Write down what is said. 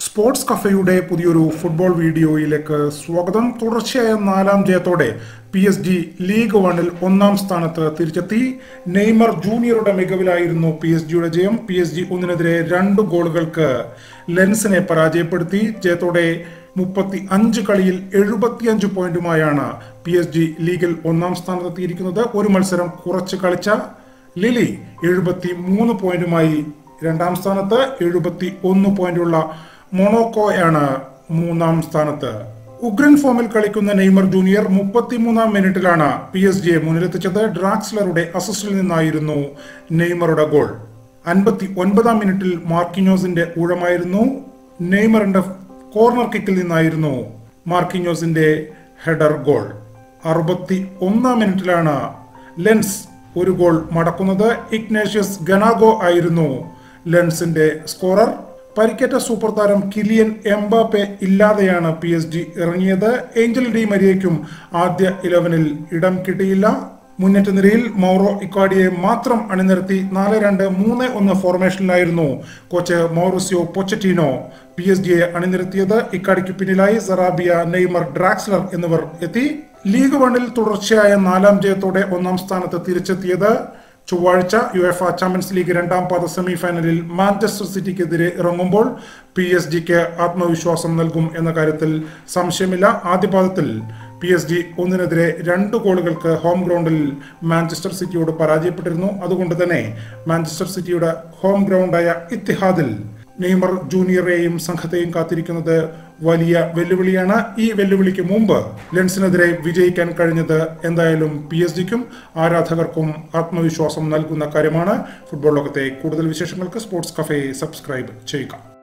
Sports കഫേയുടെ പുതിയൊരു football വീഡിയോയിലേക്ക് സ്വാഗതം. തുടർച്ചയായ 4ാം ജയത്തോടെ PSG ലീഗ് 1-ൽ 1-ാം സ്ഥാനത്ത് തിരിച്ചെത്തി. നെയ്മർ ജൂനിയറുടെ മികവിലായിരുന്നു PSG-യുടെ ജയം. PSG 1-നെതിരെ 2 ഗോളുകൾക്ക് ലെൻസിനെ പരാജയപ്പെടുത്തി. ജയത്തോടെ 35 കളിയിൽ 75 പോയിന്റുമായാണ് PSG ലീഗിൽ 1-ാം സ്ഥാനത്തെത്തിയിരിക്കുന്നത്. ഒരു മത്സരം കുറച്ച് കളിച്ച ലിലി 73 പോയിന്റുമായി 2-ാം സ്ഥാനത്ത്. 71 പോയിന്റുള്ള മൊണോക്കോയാണ് 3-ാം സ്ഥാനത്ത്. ഉഗ്രൻ ഫോമിൽ കളിക്കുന്ന നെയ്മർ ജൂനിയർ 33-ാം മിനിറ്റിലാണ് PSG-യെ മുന്നിലെത്തിച്ചത്. ഡ്രാക്സ്ലറുടെ അസിസ്റ്റിൽ നിന്നായിരുന്നു നെയ്മറുടെ ഗോൾ. 59-ാം മിനിറ്റിൽ മാർക്കിഞ്ഞോസിന്റെ ഊഴമായിരുന്നു. നെയ്മറിന്റെ കോർണർ കിക്കിൽ നിന്നായിരുന്നു മാർക്കിഞ്ഞോസിന്റെ ഹെഡർ ഗോൾ. 61-ാം മിനിറ്റിലാണ് ലെൻസ് ഒരു ഗോൾ മടക്കുന്നത്. ഇഗ്നേഷ്യസ് ഗനാഗോ ആയിരുന്നു ലെൻസിന്റെ സ്കോറർ. പരിക്കേറ്റ സൂപ്പർ താരം കിലിയൻ എംബാപ്പെ ഇല്ലാതെയാണ് PSG ഇറങ്ങിയത്. ഏഞ്ചൽ ഡി മരിയയ്ക്കും ആദ്യ 11-ൽ ഇടം കിട്ടിയില്ല. മുന്നേറ്റ നിരയിൽ മൗറോ ഇക്കാഡിയെ മാത്രം അണിനിരത്തി 4-2-3-1 ഫോർമേഷനിലായിരുന്നു കോച്ച് മൗറിസിയോ പൊച്ചറ്റീനോ PSG-യെ അണിനിരത്തിയത്. ഇക്കാഡിക്ക് പിന്നിലായി സറാബിയ, നെയ്മർ, ഡ്രാക്സ്ലർ എന്നിവർ എത്തി. ലീഗ് 1-ൽ തുടർച്ചയായ 4ാം ജയത്തോടെ 1-ാം സ്ഥാനത്ത് തിരിച്ചെത്തിയത്. ചൊവ്വാഴ്ച യുഎഫ ചാമ്പ്യൻസ് ലീഗ് 2ാം പാദ സെമിഫൈനലിൽ മാഞ്ചസ്റ്റർ സിറ്റിക്കെതിരെ ഇറങ്ങുമ്പോൾ PSG-ക്ക് ആത്മവിശ്വാസം നൽകും എന്ന കാര്യത്തിൽ സംശയമില്ല. ആദ്യ പാദത്തിൽ PSG 1-നെതിരെ 2 ഗോളുകൾക്ക് ഹോം ഗ്രൗണ്ടിൽ മാഞ്ചസ്റ്റർ സിറ്റിയോട് പരാജയപ്പെട്ടിരുന്നു. അതുകൊണ്ട് തന്നെ മാഞ്ചസ്റ്റർ സിറ്റിയുടെ ഹോം ഗ്രൗണ്ടായ ഇത്തിഹാദിൽ നെയ്മർ ജൂനിയറെയും സംഘത്തെയും കാത്തിരിക്കുന്നത് വലിയ വെല്ലുവിളിയാണ്. ഈ വെല്ലുവിളിക്ക് മുമ്പ് ലെൻസിനെതിരെ വിജയിക്കാൻ കഴിഞ്ഞത് എന്തായാലും PSG-ക്കും ആരാധകർക്കും ആത്മവിശ്വാസം നൽകുന്ന കാര്യമാണ്. ഫുട്ബോൾ ലോകത്തെ കൂടുതൽ വിശേഷങ്ങൾക്ക് സ്പോർട്സ് കഫേ സബ്സ്ക്രൈബ് ചെയ്യുക.